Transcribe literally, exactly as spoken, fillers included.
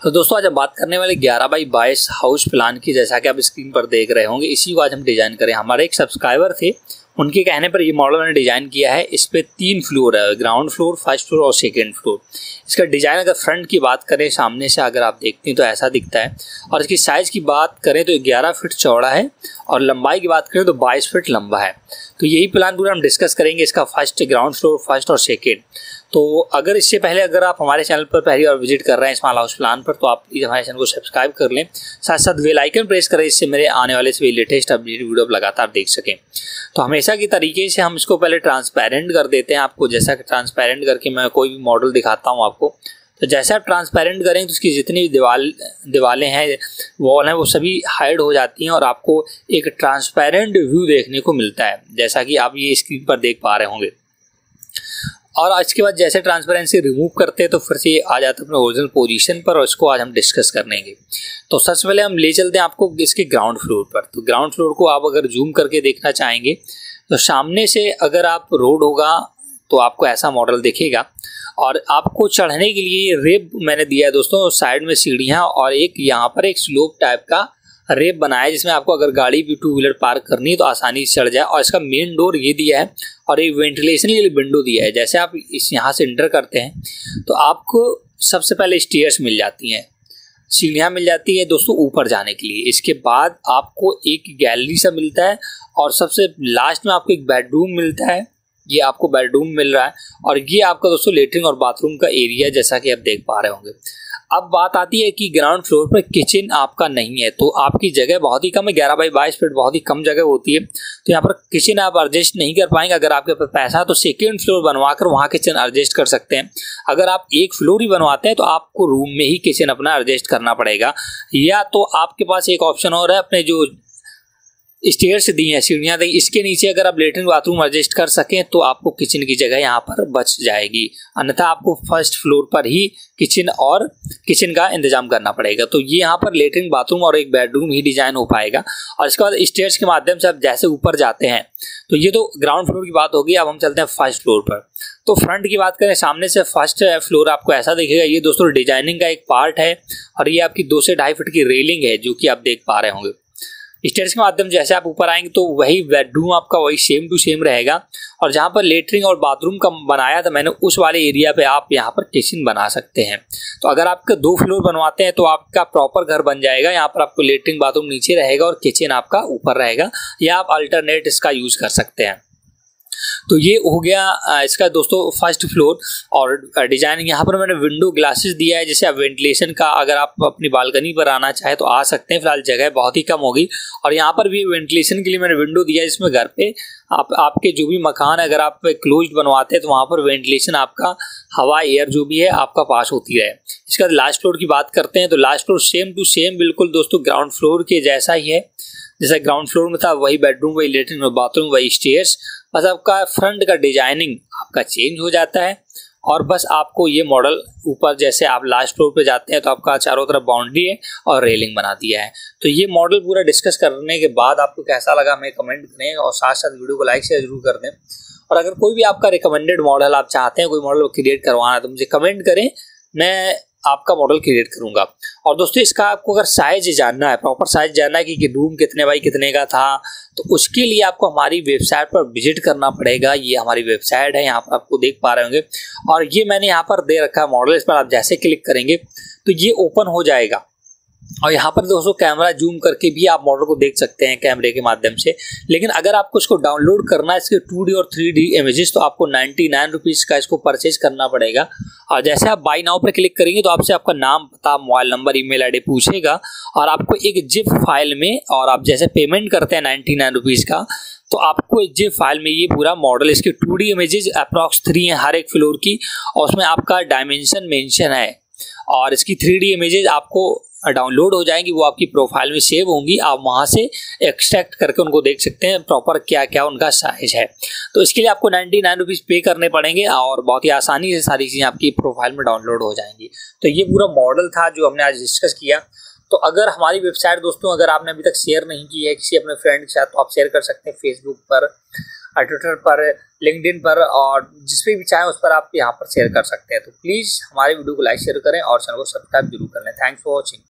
तो दोस्तों आज हम बात करने वाले ग्यारह बाई बाईस हाउस प्लान की, जैसा कि आप स्क्रीन पर देख रहे होंगे। इसी को आज हम डिजाइन करें। हमारे एक सब्सक्राइबर थे, उनके कहने पर ये मॉडल मैंने डिजाइन किया है। इस पे तीन फ्लोर है, ग्राउंड फ्लोर, फर्स्ट फ्लोर और सेकंड फ्लोर। इसका डिजाइन अगर फ्रंट की बात करें, सामने से अगर आप देखते हैं तो ऐसा दिखता है। और इसकी साइज की बात करें तो ग्यारह फीट चौड़ा है और लंबाई की बात करें तो बाईस फीट लंबा है। तो यही प्लान पूरा हम डिस्कस करेंगे, इसका फर्स्ट ग्राउंड फ्लोर, फर्स्ट और सेकेंड। तो अगर इससे पहले अगर आप हमारे चैनल पर पहली बार विजिट कर रहे हैं स्मॉल हाउस प्लान पर, तो आप प्लीज़ हमारे चैनल को सब्सक्राइब कर लें, साथ साथ बेल आइकन प्रेस करें, इससे मेरे आने वाले सभी लेटेस्ट अपडेट वीडियो लगातार देख सकें। तो हमेशा की तरीके से हम इसको पहले ट्रांसपेरेंट कर देते हैं आपको। जैसा कि ट्रांसपेरेंट करके मैं कोई भी मॉडल दिखाता हूँ आपको, तो जैसे आप ट्रांसपेरेंट करें तो उसकी जितनी भी दीवार दीवारें हैं, वॉल हैं, वो सभी हाइड हो जाती हैं और आपको एक ट्रांसपेरेंट व्यू देखने को मिलता है, जैसा कि आप ये स्क्रीन पर देख पा रहे होंगे। और इसके बाद जैसे ट्रांसपेरेंसी रिमूव करते हैं तो फिर से आ जाता है अपने ओरिजिनल पोजीशन पर, और इसको आज हम डिस्कस करेंगे। तो सबसे पहले हम ले चलते हैं आपको इसके ग्राउंड फ्लोर पर। तो ग्राउंड फ्लोर को आप अगर जूम करके देखना चाहेंगे तो सामने से अगर आप रोड होगा तो आपको ऐसा मॉडल दिखेगा। और आपको चढ़ने के लिए रेप मैंने दिया है दोस्तों, साइड में सीढ़ियाँ और एक यहाँ पर एक स्लोप टाइप का रेप बनाया है, जिसमें आपको अगर गाड़ी भी टू व्हीलर पार्क करनी है तो आसानी से चढ़ जाए। और इसका मेन डोर ये दिया है और एक वेंटिलेशन के लिए विंडो दिया है। जैसे आप इस यहाँ से एंटर करते हैं तो आपको सबसे पहले स्टेयर्स मिल जाती हैं, सीढ़ियाँ मिल जाती है दोस्तों ऊपर जाने के लिए। इसके बाद आपको एक गैलरी सा मिलता है और सबसे लास्ट में आपको एक बेडरूम मिलता है। ये आपको बेडरूम मिल रहा है और ये आपका दोस्तों लेटरिन और बाथरूम का एरिया, जैसा कि आप देख पा रहे होंगे। अब बात आती है कि ग्राउंड फ्लोर पर किचन आपका नहीं है, तो आपकी जगह बहुत ही कम है। ग्यारह बाई बाईस फीट बहुत ही कम जगह होती है, तो यहाँ पर किचन आप एडजस्ट नहीं कर पाएंगे। अगर आपके पास पैसा है तो सेकेंड फ्लोर बनवा कर वहाँ किचन एडजस्ट कर सकते हैं। अगर आप एक फ्लोर ही बनवाते हैं तो आपको रूम में ही किचन अपना एडजस्ट करना पड़ेगा, या तो आपके पास एक ऑप्शन और है, अपने जो स्टेयर्स दी हैं, सीढ़ियाँ दी, इसके नीचे अगर आप लेटरिन बाथरूम एडजस्ट कर सकें तो आपको किचन की जगह यहाँ पर बच जाएगी। अन्यथा आपको फर्स्ट फ्लोर पर ही किचन और किचन का इंतजाम करना पड़ेगा। तो ये यहाँ पर लेटरिन बाथरूम और एक बेडरूम ही डिजाइन हो पाएगा। और इसके बाद स्टेयर्स के माध्यम से आप जैसे ऊपर जाते हैं, तो ये तो ग्राउंड फ्लोर की बात होगी। अब हम चलते हैं फर्स्ट फ्लोर पर। तो फ्रंट की बात करें, सामने से फर्स्ट फ्लोर आपको ऐसा दिखेगा। ये दोस्तों डिजाइनिंग का एक पार्ट है और ये आपकी दो से ढाई फीट की रेलिंग है, जो कि आप देख पा रहे होंगे। स्टेयर्स के माध्यम जैसे आप ऊपर आएंगे तो वही बेडरूम आपका वही सेम टू सेम रहेगा। और जहाँ पर लेटरिन और बाथरूम का बनाया था मैंने, उस वाले एरिया पे आप यहाँ पर किचन बना सकते हैं। तो अगर आपके दो फ्लोर बनवाते हैं तो आपका प्रॉपर घर बन जाएगा। यहाँ पर आपको लेटरिन बाथरूम नीचे रहेगा और किचन आपका ऊपर रहेगा, या आप अल्टरनेट इसका यूज कर सकते हैं। तो ये हो गया इसका दोस्तों फर्स्ट फ्लोर। और डिजाइनिंग यहाँ पर मैंने विंडो ग्लासेस दिया है, जैसे आप वेंटिलेशन का अगर आप अपनी बालकनी पर आना चाहे तो आ सकते हैं। फिलहाल जगह बहुत ही कम होगी। और यहाँ पर भी वेंटिलेशन के लिए मैंने विंडो दिया है, जिसमें घर पे आप आपके जो भी मकान है, अगर आप क्लोज्ड बनवाते हैं तो वहाँ पर वेंटिलेशन आपका हवा एयर जो भी है आपका पास होती रहे। इसका लास्ट फ्लोर की बात करते हैं तो last floor same to same बिल्कुल दोस्तों ग्राउंड फ्लोर के जैसा ही है। जैसा ग्राउंड फ्लोर में था वही बेडरूम, वही लेटरिन और बाथरूम, वही स्टेयर्स। बस आपका फ्रंट का डिजाइनिंग आपका चेंज हो जाता है। और बस आपको ये मॉडल ऊपर जैसे आप लास्ट फ्लोर पे जाते हैं तो आपका चारों तरफ बाउंड्री है और रेलिंग बना दिया है। तो ये मॉडल पूरा डिस्कस करने के बाद आपको कैसा लगा हमें कमेंट करें, और साथ साथ वीडियो को लाइक शेयर जरूर कर दें। और अगर कोई भी आपका रिकमेंडेड मॉडल आप चाहते हैं, कोई मॉडल क्रिएट करवाना है, तो मुझे कमेंट करें, मैं आपका मॉडल क्रिएट करूंगा। और दोस्तों इसका आपको अगर साइज जानना है, प्रॉपर साइज जानना है कि रूम कितने बाई कितने का था, तो उसके लिए आपको हमारी वेबसाइट पर विजिट करना पड़ेगा। ये हमारी वेबसाइट है, यहाँ पर आपको देख पा रहे होंगे। और ये मैंने यहाँ पर दे रखा है मॉडल, इस पर आप जैसे क्लिक करेंगे तो ये ओपन हो जाएगा। और यहाँ पर दोस्तों कैमरा जूम करके भी आप मॉडल को देख सकते हैं कैमरे के माध्यम से। लेकिन अगर आपको इसको डाउनलोड करना है, इसके टू डी और थ्री डी इमेजेस, तो आपको नाइन्टी नाइन रुपीज़ का इसको परचेज करना पड़ेगा। और जैसे आप बाई नाउ पर क्लिक करेंगे तो आपसे आपका नाम, पता, मोबाइल नंबर, ईमेल आईडी पूछेगा और आपको एक जिप फाइल में, और आप जैसे पेमेंट करते हैं नाइन्टी नाइन रुपीज़ का, तो आपको जिप फाइल में ये पूरा मॉडल, इसके two D images approx three हैं हर एक फ्लोर की, और उसमें आपका डायमेंशन मेंशन है। और इसकी थ्री डी इमेजेस आपको डाउनलोड हो जाएंगी, वो आपकी प्रोफाइल में सेव होंगी। आप वहाँ से एक्सट्रैक्ट करके उनको देख सकते हैं प्रॉपर क्या क्या उनका साइज है। तो इसके लिए आपको नाइन्टी नाइन रुपीज़ पे करने पड़ेंगे और बहुत ही आसानी से सारी चीज़ें आपकी प्रोफाइल में डाउनलोड हो जाएंगी। तो ये पूरा मॉडल था जो हमने आज डिस्कस किया। तो अगर हमारी वेबसाइट दोस्तों अगर आपने अभी तक शेयर नहीं की है किसी अपने फ्रेंड के साथ, तो आप शेयर कर सकते हैं फेसबुक पर, ट्विटर पर, लिंक्डइन पर, और जिस पे भी चाहें उस पर आप यहाँ पर शेयर कर सकते हैं। तो प्लीज़ हमारे वीडियो को लाइक शेयर करें और चैनल को सब्सक्राइब जरूर कर लें। Thanks for watching.